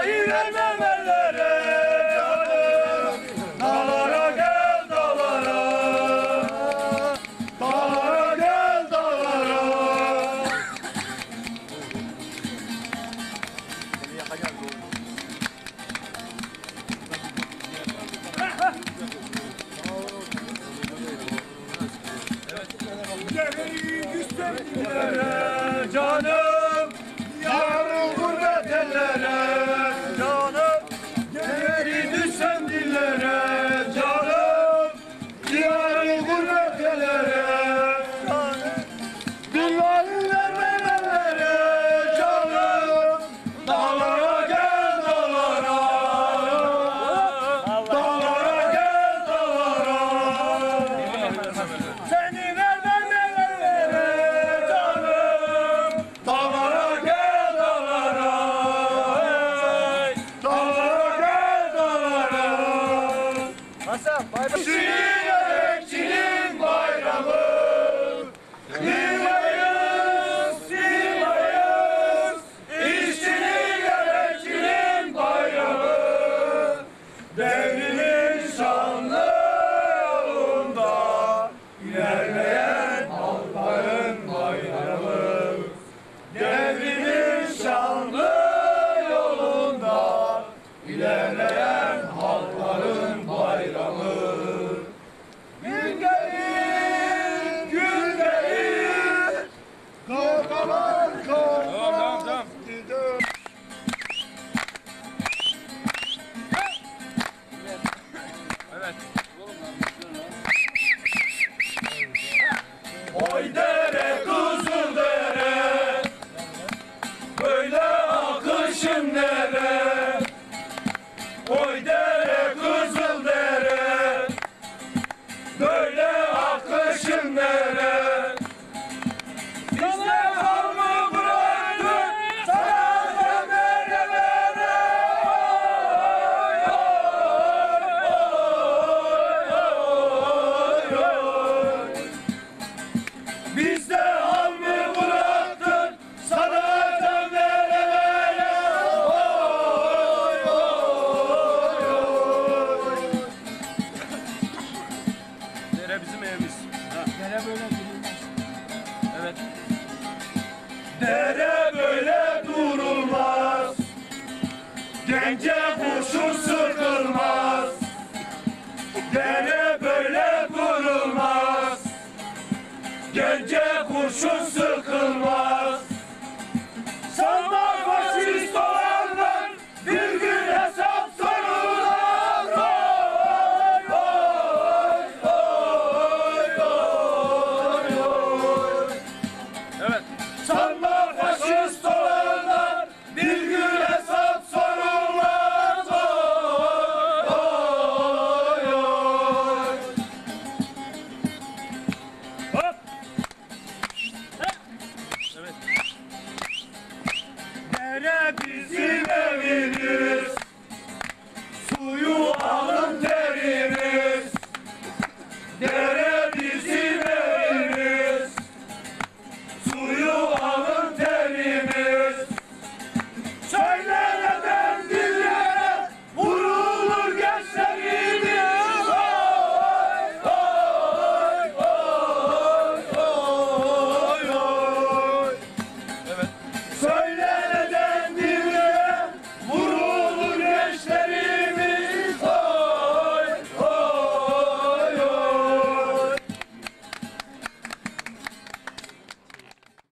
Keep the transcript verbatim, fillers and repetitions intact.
dünyayı vermem ellere canım. Dağlara gel dağlara, dağlara gel dağlara. Geri düşsem dillere canım, yarın gurbet ellere canım. Geri düşsem dillere canım, yarın gurbet ellere canım. Dünyayı vermem ellere canım, dağlara gel dağlara, dağlara gel dağlara. Seni vermem ellere canım, dağlara gel dağlara, dağlara gel dağlara. Hasan, bay bay. Çiğnekçinin bayramı, Simayız, simayız, işçinin, gerekçinin bayramı, devrinin şanlı yolunda ilerleyen halkların bayramı, devrinin şanlı yolunda ilerleyen halkların bayramı. Gün gelir, gün gelir, kavgalar kavgalar. Tamam, tamam, tamam. Evet. Oy dere, kızıl dere, böyle akışın dere. Oy dere, kızıl dere, böyle akışın dere. Bizde var mı bıraktın sana demelere? Oy, oy, oy, oy. Bizde hal mı bıraktın sana demelere? Oy, oy, oy. Dere bizim evimiz. Dere böyle durulmaz. Evet. Dere böyle durulmaz, gence kurşun sıkılmaz. Dere böyle durulmaz, gence kurşun sıkılmaz. Sanma faşist olanlar bir gün hesap sorulmaz. Oy, oy, oy, oy, oy. Evet. Sanma faşist olanlar bir gün hesap sorulmaz. Oy, oy, oy. Hop. Evet. Dere bizim evimiz.